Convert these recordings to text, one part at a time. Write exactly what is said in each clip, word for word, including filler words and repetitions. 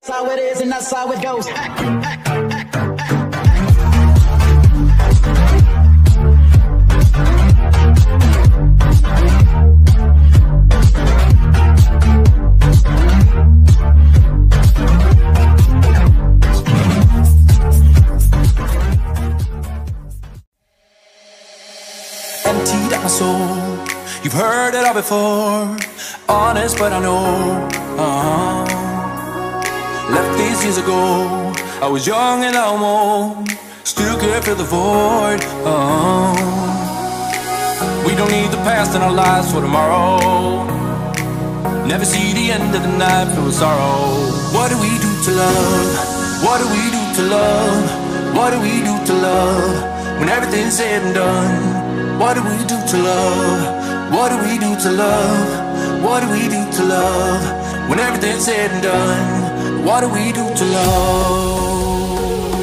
That's how it is and that's how it goes. Emptied out my soul. You've heard it all before. Honest, but I know. uh-huh. Left these years ago. I was young and almost still could fill the void. uh-huh. We don't need the past in our lives for tomorrow. Never see the end of the night filled with sorrow. What do we do to love? What do we do to love? What do we do to love? When everything's said and done, what do we do to love? What do we do to love? What do we do to love? When everything's said and done, what do we do to love?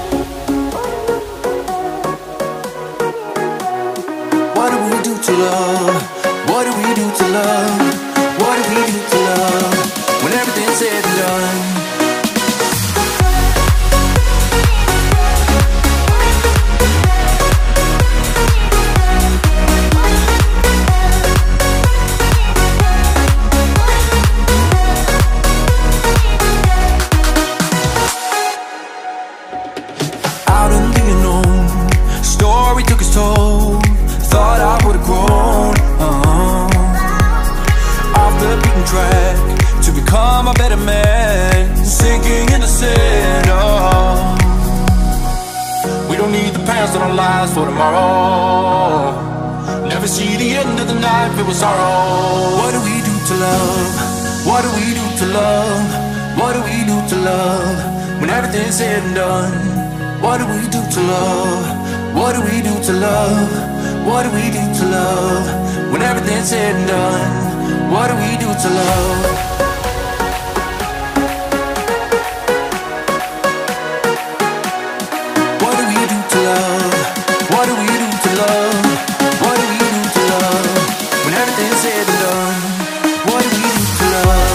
What do we do to love? What do we do to love? What do we do to love? When everything's said and done. Told, thought I would've grown uh-huh. off the beaten track to become a better man, sinking in the sand. oh. We don't need the past in our lives for tomorrow. Never see the end of the night filled with sorrow. What do we do to love? What do we do to love? What do we do to love? When everything's said and done, what do we do to love? What do we do to love? What do we do to love? When everything's said and done, what do we do to love? What do we do to love? What do we do to love? What do we do to love? When everything's said and done, what do we do to love?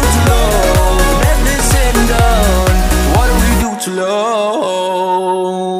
Love.